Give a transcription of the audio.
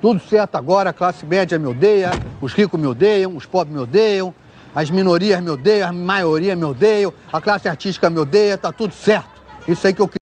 Tudo certo agora, a classe média me odeia, os ricos me odeiam, os pobres me odeiam, as minorias me odeiam, a maioria me odeia, a classe artística me odeia, tá tudo certo. Isso aí que eu